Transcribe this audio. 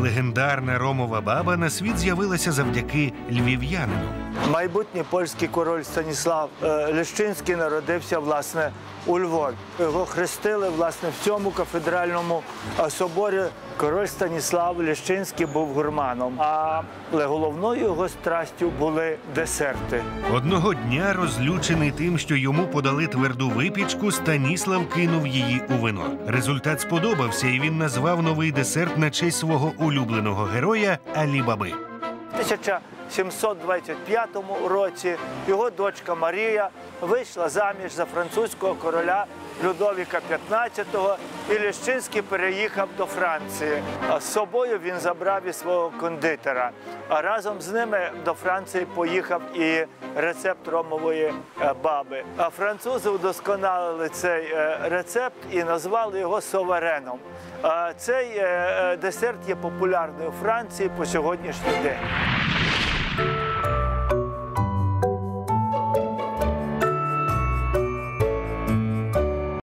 легендарна ромова баба на світ з'явилася завдяки львів'янину. Майбутній польський король Станіслав Лещинський народився, власне, у Львові. Його хрестили, власне, в цьому кафедральному соборі. Король Станіслав Лещинський був гурманом, але головною його страстю були десерти. Одного дня, розлючений тим, що йому подали тверду випічку, Станіслав кинув її у вино. Результат сподобався, і він назвав новий десерт на честь свого улюбленого героя Алі-Баби. У 1725 році його дочка Марія вийшла заміж за французького короля Людовіка XV, і Лещинський переїхав до Франції. З собою він забрав і свого кондитера. А разом з ними до Франції поїхав і рецепт ромової баби. А французи удосконалили цей рецепт і назвали його совереном. Цей десерт є популярний у Франції по сьогоднішній день.